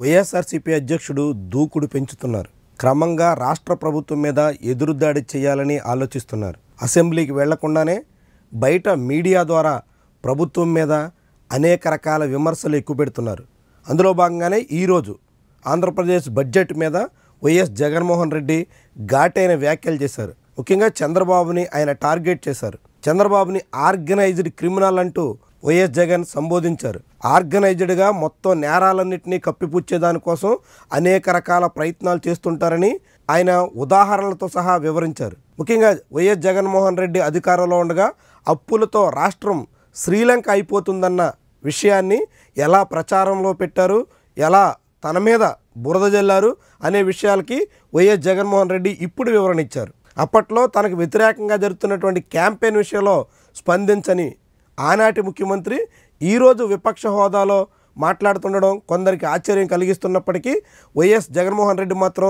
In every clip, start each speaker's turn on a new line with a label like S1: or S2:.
S1: వైఎస్ఆర్సీపీ అధ్యక్షుడు దూకుడు పెంచుతున్నారు. క్రమంగా రాష్ట్ర ప్రభుత్వం మీద ఎదురుదాడి చేయాలని ఆలోచిస్తున్నారు. అసెంబ్లీకి వెళ్లకుండానే బయట మీడియా ద్వారా ప్రభుత్వం మీద అనేక రకాల విమర్శలు ఎక్కుపెడుతున్నారు. అందులో భాగంగానే ఈరోజు ఆంధ్రప్రదేశ్ బడ్జెట్ మీద వైఎస్ జగన్మోహన్ రెడ్డి ఘాటైన వ్యాఖ్యలు చేశారు. ముఖ్యంగా చంద్రబాబుని ఆయన టార్గెట్ చేశారు. చంద్రబాబుని ఆర్గనైజ్డ్ క్రిమినల్ అంటూ వైఎస్ జగన్ సంబోధించారు. ఆర్గనైజ్డ్గా మొత్తం నేరాలన్నింటినీ కప్పిపుచ్చేదానికోసం అనేక రకాల ప్రయత్నాలు చేస్తుంటారని ఆయన ఉదాహరణలతో సహా వివరించారు. ముఖ్యంగా వైఎస్ జగన్మోహన్ రెడ్డి అధికారంలో ఉండగా అప్పులతో రాష్ట్రం శ్రీలంక అయిపోతుందన్న విషయాన్ని ఎలా ప్రచారంలో పెట్టారు, ఎలా తన మీద బురద జల్లారు అనే విషయాలకి వైఎస్ జగన్మోహన్ రెడ్డి ఇప్పుడు వివరణ ఇచ్చారు. అప్పట్లో తనకు వ్యతిరేకంగా జరుగుతున్నటువంటి క్యాంపెయిన్ విషయంలో స్పందించని ఆనాటి ముఖ్యమంత్రి ఈరోజు విపక్ష హోదాలో మాట్లాడుతుండడం కొందరికి ఆశ్చర్యం కలిగిస్తున్నప్పటికీ వైఎస్ జగన్మోహన్ రెడ్డి మాత్రం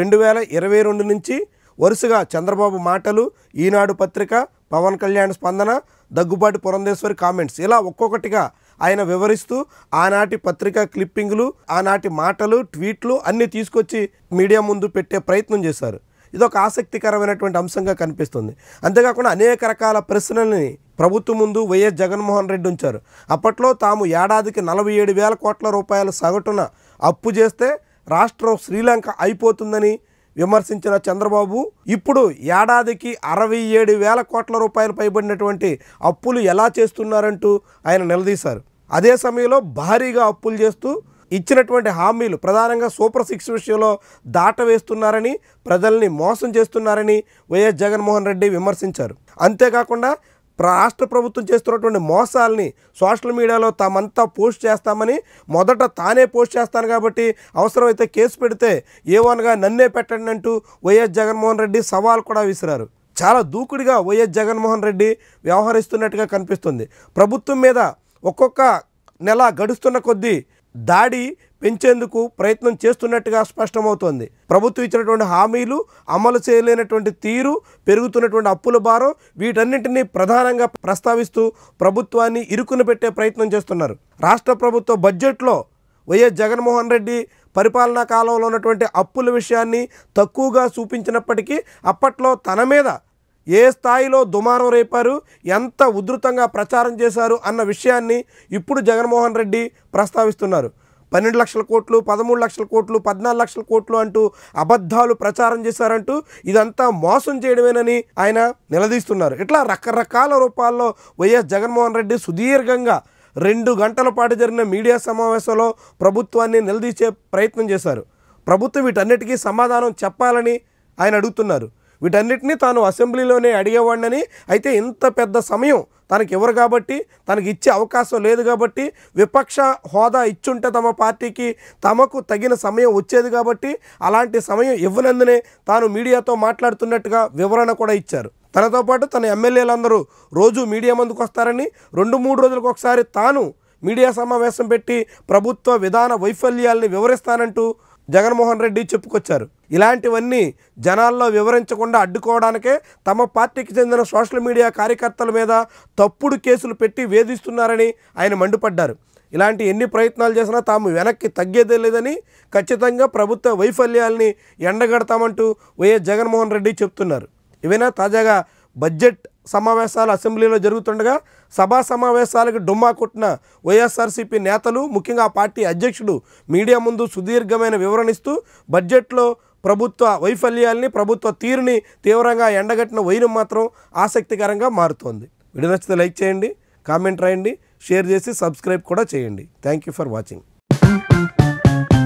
S1: 2022 నుంచి వరుసగా చంద్రబాబు మాటలు, ఈనాడు పత్రిక, పవన్ కళ్యాణ్ స్పందన, దగ్గుబాటి పురంధేశ్వరి కామెంట్స్ ఇలా ఒక్కొక్కటిగా ఆయన వివరిస్తూ ఆనాటి పత్రికా క్లిప్పింగ్లు, ఆనాటి మాటలు, ట్వీట్లు అన్నీ తీసుకొచ్చి మీడియా ముందు పెట్టే ప్రయత్నం చేశారు. ఇదొక ఆసక్తికరమైనటువంటి అంశంగా కనిపిస్తుంది. అంతేకాకుండా అనేక రకాల ప్రశ్నల్ని ప్రభుత్వం ముందు వైఎస్ జగన్మోహన్ రెడ్డి ఉంచారు. అప్పట్లో తాము ఏడాదికి 47,000 కోట్ల రూపాయల సగటున అప్పు చేస్తే రాష్ట్రం శ్రీలంక అయిపోతుందని విమర్శించిన చంద్రబాబు ఇప్పుడు ఏడాదికి 67,000 కోట్ల రూపాయలు పైబడినటువంటి అప్పులు ఎలా చేస్తున్నారంటూ ఆయన నిలదీశారు. అదే సమయంలో భారీగా అప్పులు చేస్తూ ఇచ్చినటువంటి హామీలు ప్రధానంగా సూపర్ 6 విషయంలో దాటవేస్తున్నారని, ప్రజల్ని మోసం చేస్తున్నారని వైఎస్ జగన్మోహన్ రెడ్డి విమర్శించారు. అంతేకాకుండా రాష్ట్ర ప్రభుత్వం చేస్తున్నటువంటి మోసాలని సోషల్ మీడియాలో తామంతా పోస్ట్ చేస్తామని, మొదట తానే పోస్ట్ చేస్తాను కాబట్టి అవసరమైతే కేసు పెడితే ఏవన్గా నన్నే పెట్టండి అంటూ వైఎస్ జగన్మోహన్ రెడ్డి సవాల్ కూడా విసిరారు. చాలా దూకుడిగా వైఎస్ జగన్మోహన్ రెడ్డి వ్యవహరిస్తున్నట్టుగా కనిపిస్తుంది. ప్రభుత్వం మీద ఒక్కొక్క నెల గడుస్తున్న కొద్దీ దాడి పెంచేందుకు ప్రయత్నం చేస్తున్నట్టుగా స్పష్టమవుతోంది. ప్రభుత్వం ఇచ్చినటువంటి హామీలు అమలు చేయలేనటువంటి తీరు, పెరుగుతున్నటువంటి అప్పుల భారం వీటన్నింటినీ ప్రధానంగా ప్రస్తావిస్తూ ప్రభుత్వాన్ని ఇరుకున పెట్టే ప్రయత్నం చేస్తున్నారు. రాష్ట్ర ప్రభుత్వ బడ్జెట్లో వైఎస్ జగన్మోహన్ రెడ్డి పరిపాలనా కాలంలో ఉన్నటువంటి అప్పుల విషయాన్ని తక్కువగా చూపించినప్పటికీ అప్పట్లో తన మీద ఏ స్థాయిలో దుమారం రేపారు, ఎంత ఉధృతంగా ప్రచారం చేశారు అన్న విషయాన్ని ఇప్పుడు జగన్మోహన్ రెడ్డి ప్రస్తావిస్తున్నారు. 12 లక్షల కోట్లు, 13 లక్షల కోట్లు, 14 లక్షల కోట్లు అంటూ అబద్ధాలు ప్రచారం చేశారంటూ ఇదంతా మోసం చేయడమేనని ఆయన నిలదీస్తున్నారు. ఇట్లా రకరకాల రూపాల్లో వైఎస్ జగన్మోహన్ రెడ్డి సుదీర్ఘంగా 2 గంటల పాటు జరిగిన మీడియా సమావేశంలో ప్రభుత్వాన్ని నిలదీసే ప్రయత్నం చేశారు. ప్రభుత్వం వీటన్నిటికీ సమాధానం చెప్పాలని ఆయన అడుగుతున్నారు. వీటన్నిటినీ తాను అసెంబ్లీలోనే అడిగేవాడినని, అయితే ఇంత పెద్ద సమయం తనకి ఇవ్వరు కాబట్టి, తనకి ఇచ్చే అవకాశం లేదు కాబట్టి, విపక్ష హోదా ఇచ్చుంటే తమ పార్టీకి తమకు తగిన సమయం వచ్చేది కాబట్టి అలాంటి సమయం ఇవ్వనందునే తాను మీడియాతో మాట్లాడుతున్నట్టుగా వివరణ కూడా ఇచ్చారు. తనతో పాటు తన ఎమ్మెల్యేలందరూ రోజు మీడియా ముందుకు వస్తారని, 2-3 రోజులకు ఒకసారి తాను మీడియా సమావేశం పెట్టి ప్రభుత్వ విధాన వైఫల్యాల్ని వివరిస్తానంటూ జగన్మోహన్ రెడ్డి చెప్పుకొచ్చారు. ఇలాంటివన్నీ జనాల్లో వివరించకుండా అడ్డుకోవడానికే తమ పార్టీకి చెందిన సోషల్ మీడియా కార్యకర్తల మీద తప్పుడు కేసులు పెట్టి వేధిస్తున్నారని ఆయన మండిపడ్డారు. ఇలాంటి ఎన్ని ప్రయత్నాలు చేసినా తాము వెనక్కి తగ్గేదే లేదని, ఖచ్చితంగా ప్రభుత్వ వైఫల్యాల్ని ఎండగడతామంటూ వైఎస్ జగన్మోహన్ రెడ్డి చెప్తున్నారు. ఇవైనా తాజాగా బడ్జెట్ సమావేశాలు అసెంబ్లీలో జరుగుతుండగా సభా సమావేశాలకు డుమ్మా కొట్టిన వైఎస్ఆర్సీపీ నేతలు, ముఖ్యంగా ఆ పార్టీ అధ్యక్షుడు మీడియా ముందు సుదీర్ఘమైన వివరణిస్తూ బడ్జెట్లో ప్రభుత్వ వైఫల్యాల్ని, ప్రభుత్వ తీరుని తీవ్రంగా ఎండగట్టిన వైనం మాత్రం ఆసక్తికరంగా మారుతోంది. వీడియో నచ్చితే లైక్ చేయండి, కామెంట్ రాయండి, షేర్ చేసి సబ్స్క్రైబ్ కూడా చేయండి. Thank you for watching.